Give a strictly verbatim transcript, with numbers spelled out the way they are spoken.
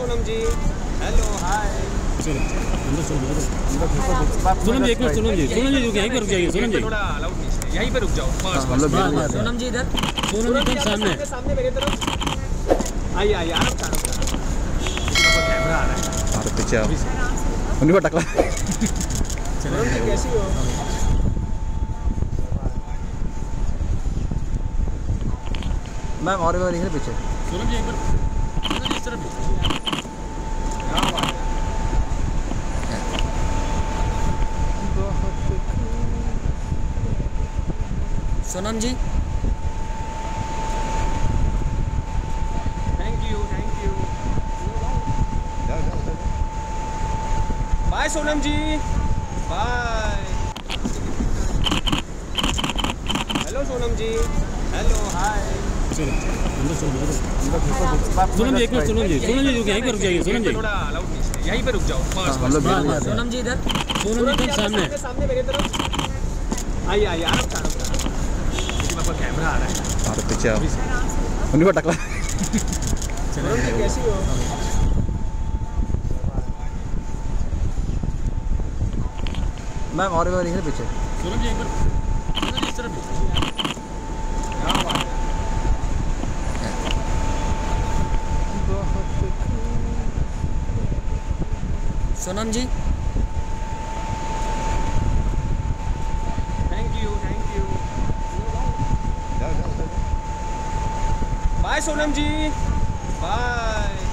Sonam ji, hello hi. Sonam ji एक minute, Sonam ji Sonam ji यहीं पर रुक जाइए। सोनम जी थोड़ा अलाउड नहीं, यहीं पे रुक जाओ बस बस। सोनम जी इधर, सोनम जी इधर सामने सामने मेरे तरफ आइए आइए, आराम से आराम से। कैमरा आ रहा है पीछे आओ, उन्हीं को टकला। सोनम जी कैसी हो? मैम और एक बार देखिए पीछे। सोनम जी एक बार, सोनम जी इस तरफ Sonam ji. Thank you thank you. Bye Sonam ji, bye. Hello Sonam ji, hello hi. Sonam ji एक मिनट, सोनम जी सोनम जी यहीं पर रुक जाइए। सोनम जी थोड़ा अलाउड नहीं, यहीं पे रुक जाओ बस बस। सोनम जी इधर, सोनम जी इधर सामने सामने मेरे तरफ आइए आइए, आराम से आराम से। कैमरा आ रहा है पीछे आओ, उन्हीं को टकला। सोनम जी कैसी हो? मैम और एक बार देखिए पीछे। सोनम जी एक बार, सोनम जी इस तरफ Sonam ji. Thank you thank you. Bye Sonam ji, bye.